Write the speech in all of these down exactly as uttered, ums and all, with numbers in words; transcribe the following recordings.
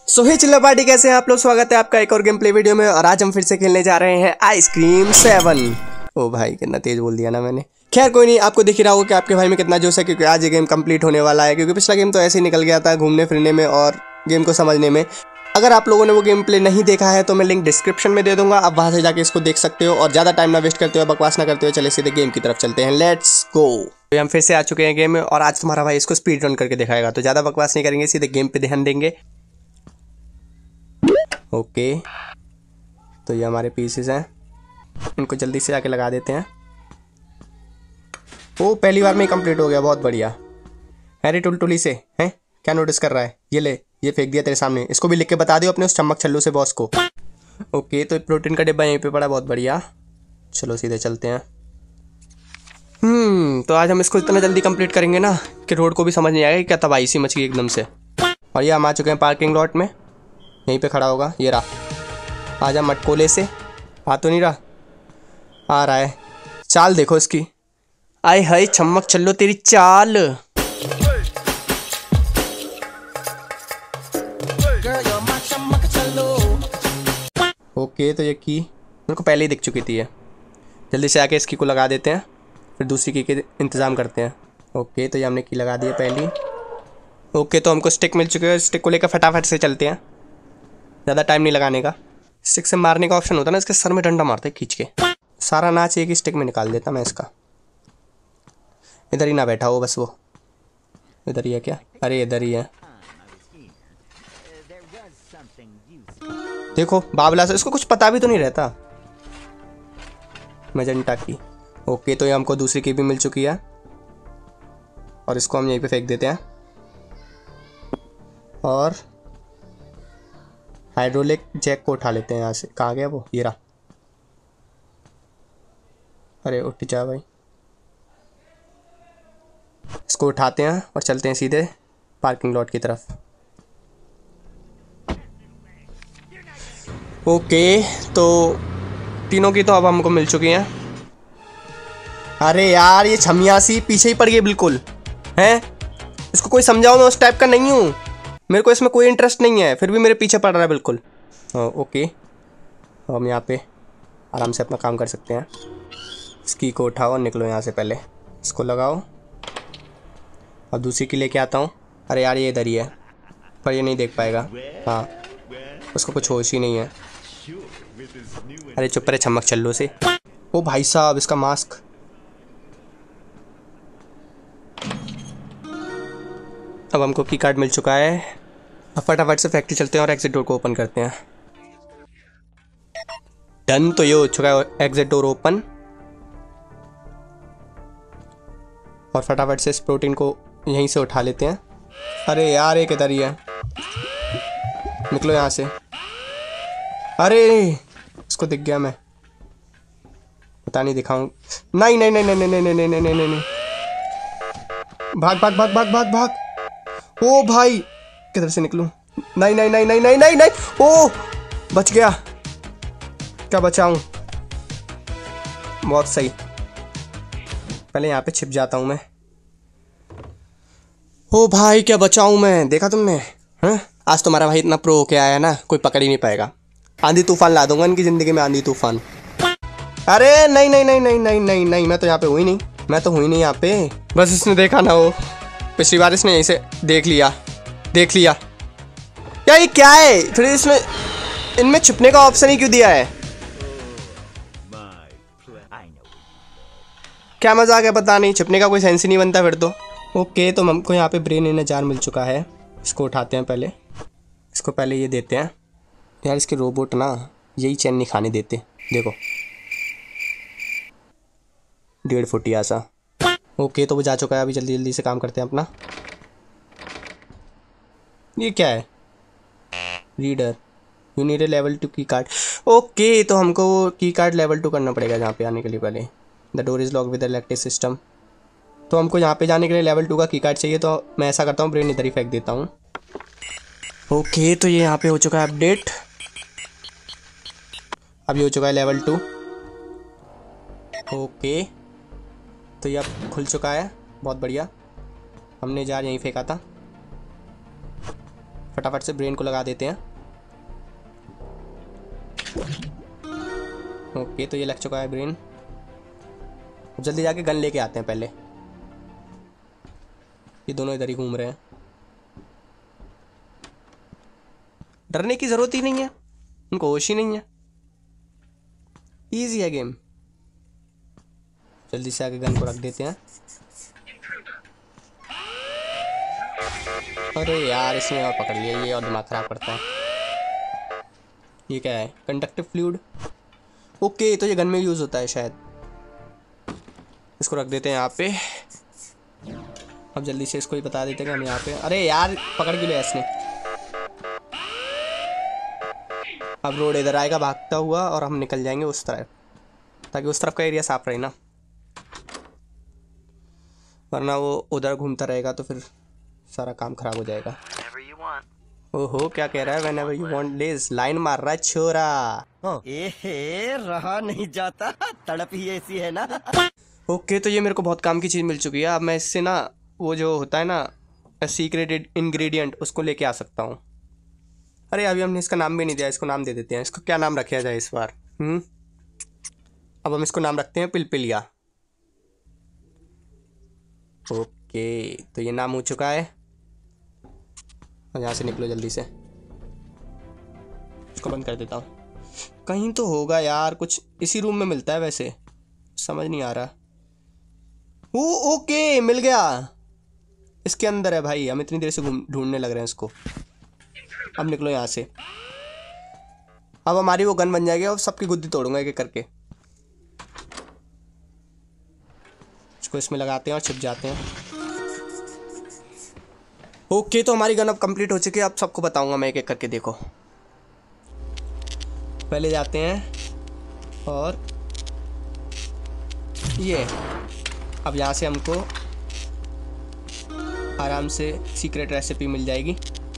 सो हे चिल्ला पार्टी, कैसे हैं आप लोग। स्वागत है आपका एक और गेम प्ले वीडियो में। और आज हम फिर से खेलने जा रहे हैं आइसक्रीम सेवन। ओ भाई, कितना तेज बोल दिया ना मैंने। खैर कोई नहीं, आपको दिख ही रहा होगा कि आपके भाई में कितना जोश है, क्योंकि आज ये गेम कंप्लीट होने वाला है। क्योंकि पिछला गेम तो ऐसे ही निकल गया था घूमने फिरने में और गेम को समझने में। अगर आप लोगों ने वो गेम प्ले नहीं देखा है तो मैं लिंक डिस्क्रिप्शन में दे दूंगा, आप वहां से जाके इसको देख सकते हो। और ज़्यादा टाइम ना वेस्ट करते हुए, बकवास ना करते हुए, चले सीधे गेम की तरफ चलते हैं। Let's go. तो हम फिर से आ चुके हैं गेम में और आज तुम्हारा भाई इसको स्पीड रन करके दिखाएगा। तो ज़्यादा बकवास नहीं करेंगे, सीधे गेम पे ध्यान देंगे। ओके, तो ये हमारे पीसेस हैं, इनको जल्दी से जाके लगा देते हैं। ओ, पहली बार में ही कंप्लीट हो गया, बहुत बढ़िया। हैरी टुलटुली से हैं, क्या नोटिस कर रहा है? ये ले, ये फेंक दिया तेरे सामने। इसको भी लिख के बता दियो अपने उस चम्मक छल्लू से बॉस को। ओके, तो प्रोटीन का डिब्बा यहीं पे पड़ा, बहुत बढ़िया। चलो सीधे चलते हैं। हम्म तो आज हम इसको इतना जल्दी कंप्लीट करेंगे ना कि रोड को भी समझ नहीं आएगा क्या तबाही सी मच गई एकदम से। और ये हम आ चुके हैं पार्किंग लॉट में, यहीं पे खड़ा होगा। ये रहा, आजा मटकोले से। आ तो नहीं रहा, आ रहा है। चाल देखो इसकी, आय हाय चम्मक चलो तेरी चाल। ओके, तो ये की मेरे को पहले ही दिख चुकी थी। ये जल्दी से आके इसकी को लगा देते हैं, फिर दूसरी की के इंतज़ाम करते हैं। ओके, तो ये हमने की लगा दी है पहली। ओके, तो हमको स्टिक मिल चुके हैं, स्टिक को लेकर फटाफट से चलते हैं, ज़्यादा टाइम नहीं लगाने का। स्टिक से मारने का ऑप्शन होता है ना, इसके सर में डंडा मारते हैं खींच के। सारा नाच एक ही स्टिक में निकाल देता मैं इसका। इधर ही ना बैठा हो बस, वो इधर ही है क्या? अरे इधर ही है, देखो बाबला से। इसको कुछ पता भी तो नहीं रहता। मैजेंटा की। ओके, तो ये हमको दूसरी की भी मिल चुकी है और इसको हम यहीं पे फेंक देते हैं। और हाइड्रोलिक जैक को उठा लेते हैं यहाँ से। कहाँ गया वो? ये रहा। अरे उठ जा भाई। इसको उठाते हैं और चलते हैं सीधे पार्किंग लॉट की तरफ। ओके, तो तीनों की तो अब हमको मिल चुकी हैं। अरे यार, ये छमियासी पीछे ही पड़ गई बिल्कुल हैं। इसको कोई समझाओ, मैं उस टाइप का नहीं हूँ, मेरे को इसमें कोई इंटरेस्ट नहीं है, फिर भी मेरे पीछे पड़ रहा है बिल्कुल। ओके, हम यहाँ पे आराम से अपना काम कर सकते हैं। इसकी को उठाओ और निकलो यहाँ से। पहले इसको लगाओ और दूसरी की लेके आता हूँ। अरे यार, ये इधर ही है पर ये नहीं देख पाएगा। हाँ, उसको कुछ होश ही नहीं है। अरे चुप रहे चम्मक चल्लो से। ओ भाई साहब, इसका मास्क। अब हमको की कार्ड मिल चुका है। अब फटाफट से फैक्ट्री चलते हैं और एग्जिट डोर को ओपन करते हैं। डन, तो ये हो चुका है एग्जिट डोर ओपन। और फटाफट से इस प्रोटीन को यहीं से उठा लेते हैं। अरे यार, एक इधर ही है, निकलो यहाँ से। अरे इसको दिख गया मैं, पता नहीं दिखाऊं। नहीं नहीं नहीं नहीं नहीं नहीं नहीं नहीं नहीं नहीं, भाग भाग भाग भाग भाग भाग। ओ भाई, किधर से निकलूं? नहीं नहीं नहीं नहीं नहीं नहीं नहीं। ओ बच गया, क्या बचाऊं? बहुत सही, पहले यहाँ पे छिप जाता हूँ मैं। ओ भाई, क्या बचाऊं मैं? देखा तुमने? हैं, आज तुम्हारा भाई इतना प्रो होके आया ना, कोई पकड़ ही नहीं पाएगा। आंधी तूफान ला दूंगा इनकी ज़िंदगी में, आंधी तूफान। अरे नहीं नहीं नहीं नहीं नहीं नहीं नहीं, मैं तो यहाँ पे हुई नहीं, मैं तो हुई नहीं यहाँ पे। बस इसने देखा ना हो, पिछली बार इसने यहीं से देख लिया देख लिया क्या ये क्या है? फिर इसमें इनमें छुपने का ऑप्शन ही क्यों दिया है? क्या मजाक है, पता नहीं, छुपने का कोई सेंस ही नहीं बनता फिर तो। ओके, तो हमको यहाँ पे ब्रेन इन जार मिल चुका है। इसको उठाते हैं पहले, इसको पहले ये देते हैं। यार इसके रोबोट ना यही चैन नहीं खाने देते, देखो डेढ़ फुटिया सा। ओके, तो वो जा चुका है, अभी जल्दी जल्दी से काम करते हैं अपना। ये क्या है? Reader, you need a level two key card. Okay, तो हमको की कार्ड लेवल टू करना पड़ेगा जहाँ पे आने के लिए। पहले the door is lock with electric system, तो हमको यहाँ पे जाने के लिए लेवल टू का की कार्ड चाहिए। तो मैं ऐसा करता हूँ, ब्रेन इधर ही फेंक देता हूँ। ओके, तो ये यहाँ पे हो चुका है अपडेट, अभी हो चुका है लेवल टू। ओके, तो ये अब खुल चुका है, बहुत बढ़िया। हमने जार यहीं फेंका था, फटाफट से ब्रेन को लगा देते हैं। ओके तो ये लग चुका है ब्रेन। जल्दी जाके गन लेके आते हैं पहले। ये दोनों इधर ही घूम रहे हैं। डरने की जरूरत ही नहीं है, उनको होश ही नहीं है। इजी है गेम। जल्दी से आगे गन को रख देते हैं। अरे यार इसने और पकड़ लिया, ये और दिमाग खराब करता है। ये क्या है? Conductive fluid. ओके तो ये गन में यूज होता है शायद। इसको रख देते हैं यहाँ पे। अब जल्दी से इसको ही बता देते हैं कि हम यहाँ पे। अरे यार पकड़ के लिया इसने। अब रोड इधर आएगा भागता हुआ और हम निकल जाएंगे उस तरफ, ताकि उस तरफ का एरिया साफ रहे ना, वरना वो उधर घूमता रहेगा तो फिर सारा काम खराब हो जाएगा। ओहो क्या कह रहा है? Whenever you want Lay's. Line मार रहा है छोरा। एहे रहा नहीं जाता, तड़प ही ऐसी है ना। ओके तो ये मेरे को बहुत काम की चीज़ मिल चुकी है। अब मैं इससे ना वो जो होता है ना सीक्रेट इंग्रेडिएंट, उसको लेके आ सकता हूँ। अरे अभी हमने इसका नाम भी नहीं दिया, इसको नाम दे देते हैं। इसको क्या नाम रखा जाए इस बार? हम्म अब हम इसको नाम रखते हैं पिलपिलिया। ओके तो ये नाम हो चुका है। और यहाँ से निकलो जल्दी से। इसको बंद कर देता हूँ। कहीं तो होगा यार, कुछ इसी रूम में मिलता है वैसे, समझ नहीं आ रहा। ओ ओके मिल गया, इसके अंदर है भाई। हम इतनी देर से ढूंढने लग रहे हैं इसको। अब निकलो यहाँ से। अब हमारी वो गन बन जाएगी और सबकी गुद्दी तोड़ूंगा एक एक करके। इसको इसमें लगाते हैं और छिप जाते हैं। ओके तो हमारी गन अब कंप्लीट हो चुकी है। अब सबको बताऊंगा मैं एक एक करके। देखो पहले जाते हैं और ये अब यहाँ से हमको आराम से सीक्रेट रेसिपी मिल जाएगी।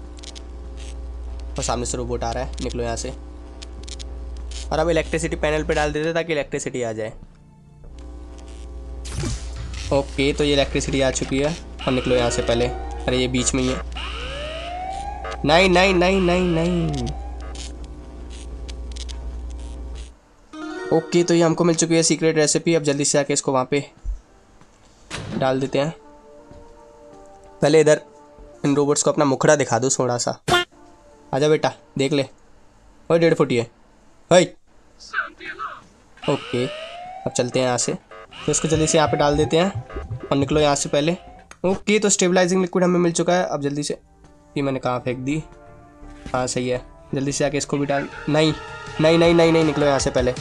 और सामने से रोबोट आ रहा है, निकलो यहाँ से। और अब इलेक्ट्रिसिटी पैनल पे डाल देते ताकि इलेक्ट्रिसिटी आ जाए। ओके तो ये इलेक्ट्रिसिटी आ चुकी है। और निकलो यहाँ से पहले। अरे ये बीच में ही है। नहीं नहीं नहीं नहीं नहीं। ओके तो ये हमको मिल चुकी है सीक्रेट रेसिपी। अब जल्दी से आके इसको वहाँ पे डाल देते हैं। पहले इधर इन रोबोट्स को अपना मुखड़ा दिखा दो थोड़ा सा। आजा बेटा देख ले। ओए डेढ़ फुट है। ओके अब चलते हैं यहाँ से। तो इसको जल्दी से यहाँ पे डाल देते हैं और निकलो यहाँ से पहले। ओके तो स्टेबलाइजिंग लिक्विड हमें मिल चुका है। अब जल्दी से, ये मैंने कहाँ फेंक दी? हाँ सही है। जल्दी से आके इसको भी डाल। नहीं नहीं नहीं नहीं नहीं निकलो यहाँ से पहले।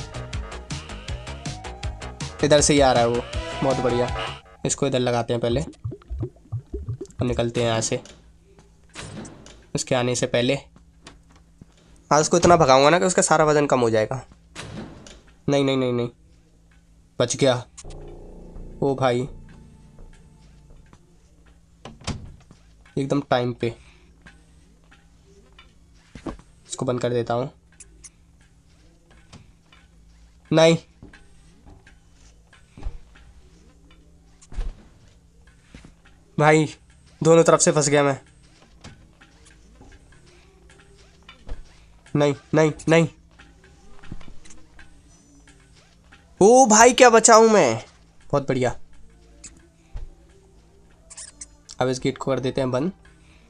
इधर से ही आ रहा है वो, बहुत बढ़िया। इसको इधर लगाते हैं पहले और निकलते हैं यहाँ से। उसके आने से पहले आज उसको इतना भगाऊंगा ना कि उसका सारा वजन कम हो जाएगा। नहीं नहीं नहीं नहीं बच गया। ओ भाई एकदम टाइम पे। इसको बंद कर देता हूँ। नहीं भाई दोनों तरफ से फंस गया मैं। नहीं नहीं नहीं। ओ भाई क्या बचाऊं मैं, बहुत बढ़िया। अब इस गेट को कर देते हैं बंद।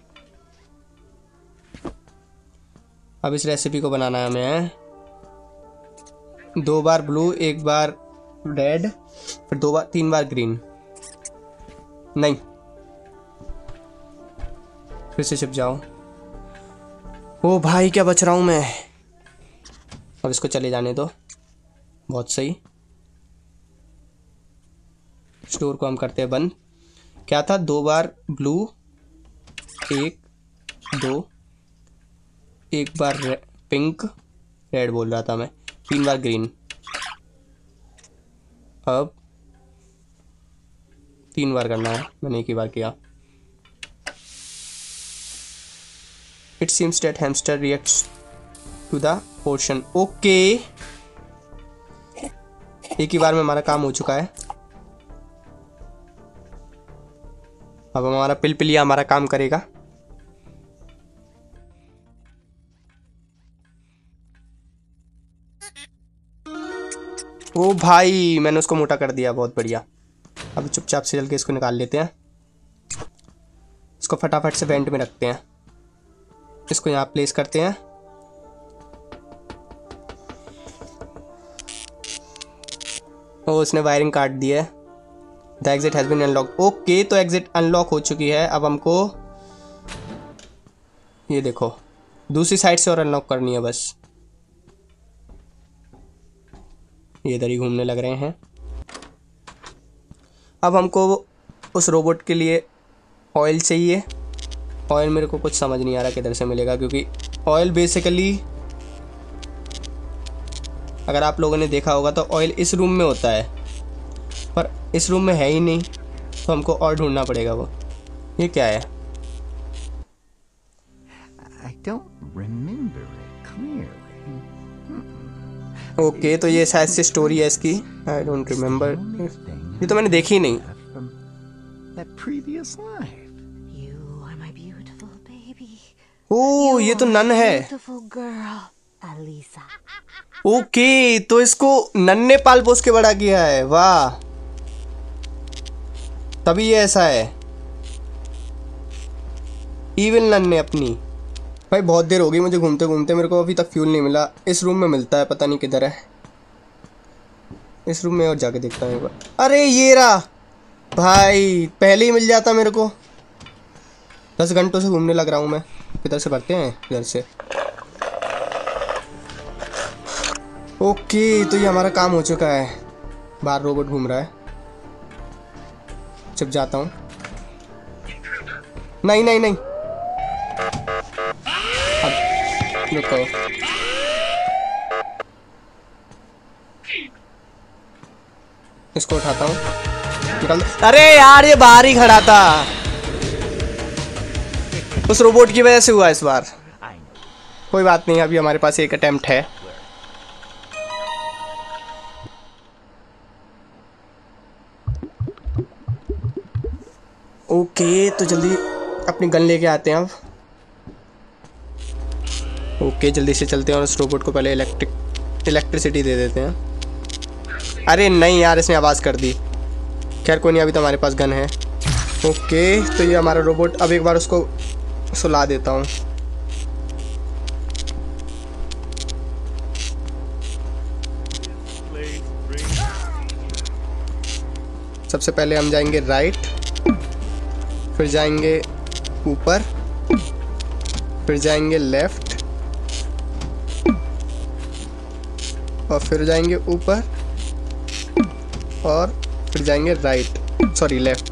अब इस रेसिपी को बनाना है हमें। दो बार ब्लू, एक बार रेड, फिर दो बार तीन बार ग्रीन। नहीं फिर से छिप जाओ। ओ भाई क्या बच रहा हूं मैं। अब इसको चले जाने दो, बहुत सही। स्टोर को हम करते हैं बंद। क्या था? दो बार ब्लू, एक दो, एक बार रे, पिंक, रेड बोल रहा था मैं, तीन बार ग्रीन। अब तीन बार करना है, मैंने एक ही बार किया। It seems that hamster reacts to the potion. Okay एक ही बार में हमारा काम हो चुका है। अब हमारा पिलपिलिया हमारा काम करेगा। ओ भाई मैंने उसको मोटा कर दिया, बहुत बढ़िया। अब चुपचाप से चल के इसको निकाल लेते हैं। इसको फटाफट से वेंट में रखते हैं, इसको यहाँ प्लेस करते हैं। ओ उसने वायरिंग काट दी है। The exit has been unlock. Okay तो एग्जिट अनलॉक हो चुकी है। अब हमको ये देखो दूसरी साइड से और अनलॉक करनी है बस। ये इधर ही घूमने लग रहे हैं। अब हमको उस रोबोट के लिए ऑयल चाहिए। ऑयल मेरे को कुछ समझ नहीं आ रहा किधर से मिलेगा, क्योंकि ऑयल बेसिकली अगर आप लोगों ने देखा होगा तो ऑयल इस रूम में होता है, पर इस रूम में है ही नहीं, तो हमको और ढूंढना पड़ेगा वो। ये क्या है? I don't remember it clearly. Okay तो ये शायद से स्टोरी है इसकी। आई डोंट रिमेम्बर, ये तो मैंने देखी नहीं। That previous life. You are my beautiful baby. ओ ये तो नन है। Beautiful girl, Alisa. ओके तो इसको नन ने पाल पोस के बड़ा किया है, वाह, तभी ये ऐसा है। इविल नन ने अपनी। भाई बहुत देर हो गई मुझे घूमते घूमते, मेरे को अभी तक फ्यूल नहीं मिला। इस रूम में मिलता है, पता नहीं किधर है। इस रूम में और जाके देखता हूँ एक बार। अरे ये रहा भाई, पहले ही मिल जाता मेरे को। दस घंटों से घूमने लग रहा हूँ मैं। किधर से भरते हैं? इधर से। ओके तो ये हमारा काम हो चुका है। बाहर रोबोट घूम रहा है, चुप जाता हूँ। नहीं नहीं नहीं, अब रुको। इसको उठाता हूँ, निकल। अरे यार ये बाहर ही खड़ा था, उस रोबोट की वजह से हुआ इस बार। कोई बात नहीं, अभी हमारे पास एक अटेम्प्ट है। ओके तो जल्दी अपनी गन लेके आते हैं अब। ओके जल्दी से चलते हैं और उस रोबोट को पहले इलेक्ट्रिक इलेक्ट्रिसिटी दे देते हैं। अरे नहीं यार, इसने आवाज़ कर दी। खैर कोई नहीं, अभी तो हमारे पास गन है। ओके तो ये हमारा रोबोट, अब एक बार उसको सुला देता हूँ। सबसे पहले हम जाएंगे राइट, फिर जाएंगे ऊपर, फिर जाएंगे लेफ्ट, और फिर जाएंगे ऊपर, और फिर जाएंगे राइट, सॉरी लेफ्ट।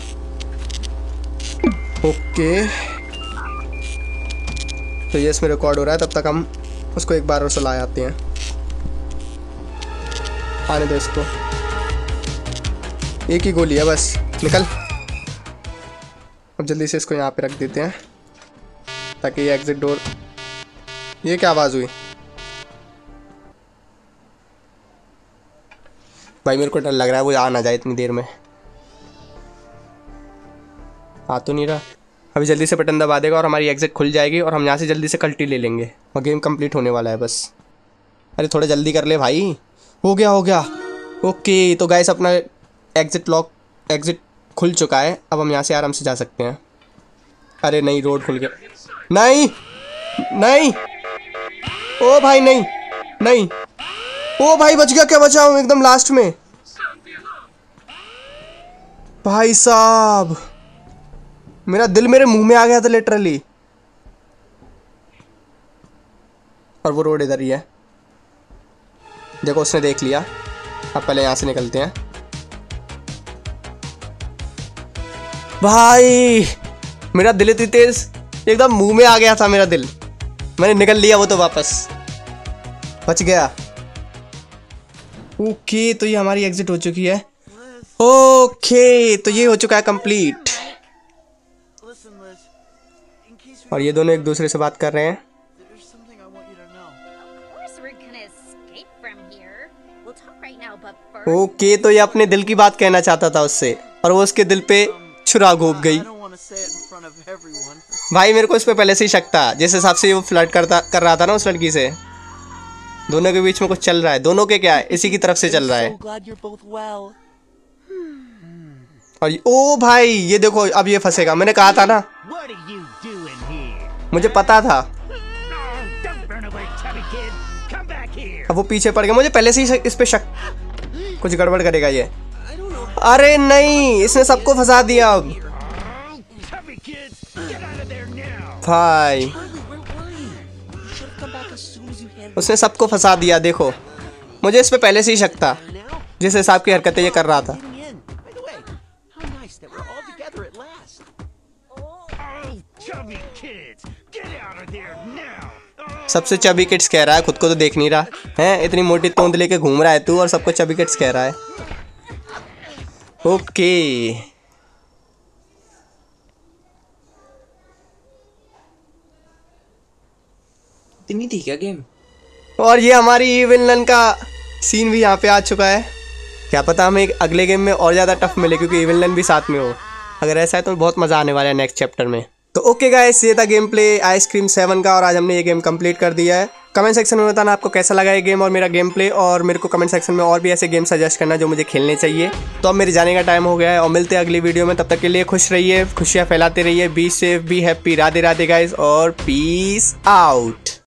ओके तो ये इसमें रिकॉर्ड हो रहा है, तब तक हम उसको एक बार और सुला आते हैं। आने दो इसको, एक ही गोली है बस, निकल। अब जल्दी से इसको यहाँ पे रख देते हैं ताकि ये एग्जिट डोर। ये क्या आवाज़ हुई भाई? मेरे को डर लग रहा है वो आ ना जाए इतनी देर में। आ तो नहीं रहा। अभी जल्दी से बटन दबा देगा और हमारी एग्जिट खुल जाएगी और हम यहाँ से जल्दी से कल्टी ले लेंगे और गेम कंप्लीट होने वाला है बस। अरे थोड़ा जल्दी कर ले भाई। हो गया हो गया। ओके तो गाइस अपना एग्जिट लॉक एग्जिट खुल चुका है। अब हम यहाँ से आराम से जा सकते हैं। अरे नहीं, रोड खुल गया। नहीं नहीं, ओ भाई नहीं नहीं, ओ भाई बच गया। क्या बचा हूँ एकदम लास्ट में भाई साहब, मेरा दिल मेरे मुंह में आ गया था लिटरली। और वो रोड इधर ही है, देखो उसने देख लिया। अब पहले यहाँ से निकलते हैं। भाई मेरा दिल इतनी तेज एकदम मुंह में आ गया था मेरा दिल, मैंने निकल लिया वो तो वापस, बच गया। ओके तो ये हमारी एग्जिट हो चुकी है। ओके तो ये हो चुका है कंप्लीट। और ये दोनों एक दूसरे से बात कर रहे हैं। ओके तो ये अपने दिल की बात कहना चाहता था उससे, और वो उसके दिल पे छुरा घोप गई। भाई मेरे को इस पे पहले से ही शक था, जिस हिसाब से वो फ्लर्ट करता कर रहा था ना उस लड़की से। दोनों के बीच में कुछ चल रहा है। दोनों के क्या है, इसी की तरफ से चल रहा है। So glad you're both well. और ये- ओ भाई ये देखो अब ये फंसेगा, मैंने कहा था ना, What are you doing here? मुझे पता था। No, don't run away, chubby kid. Come back here. अब वो पीछे पड़ गया, मुझे पहले से ही इस पे शक, कुछ गड़बड़ करेगा ये। I don't know. अरे नहीं, इसने सबको फंसा दिया अब Chubby kids, get out of there now. भाई, Charlie, where were you? You should have come back as soon as you handled उसने सबको फंसा दिया। देखो मुझे इस पे पहले से ही शक था, it. Now, जिस हिसाब की हरकतें ये कर रहा था। getting in. By the way, how nice that we're all together at last. Oh, chubby kids, get out of there now. Oh. सबसे चबी किड्स कह रहा है, खुद को तो देख नहीं रहा है, इतनी मोटी तोंद लेके घूम रहा है तू और सबको चबी किड्स कह रहा है। ओके इतनी थी क्या गेम? और ये हमारी विलन का सीन भी यहाँ पे आ चुका है। क्या पता हमें एक अगले गेम में और ज़्यादा टफ मिले क्योंकि विलन भी साथ में हो। अगर ऐसा है तो बहुत मज़ा आने वाला है नेक्स्ट चैप्टर में। तो ओके गाइस, ये था गेम प्ले आइसक्रीम सेवन का और आज हमने ये गेम कंप्लीट कर दिया है। कमेंट सेक्शन में बताना आपको कैसा लगा ये गेम और मेरा गेम प्ले, और मेरे को कमेंट सेक्शन में और भी ऐसे गेम सजेस्ट करना जो मुझे खेलने चाहिए। तो अब मेरे जाने का टाइम हो गया है और मिलते हैं अगली वीडियो में। तब तक के लिए खुश रहिए, खुशियाँ फैलाते रहिए, be safe, be happy, Radhe Radhe guys और पीस आउट।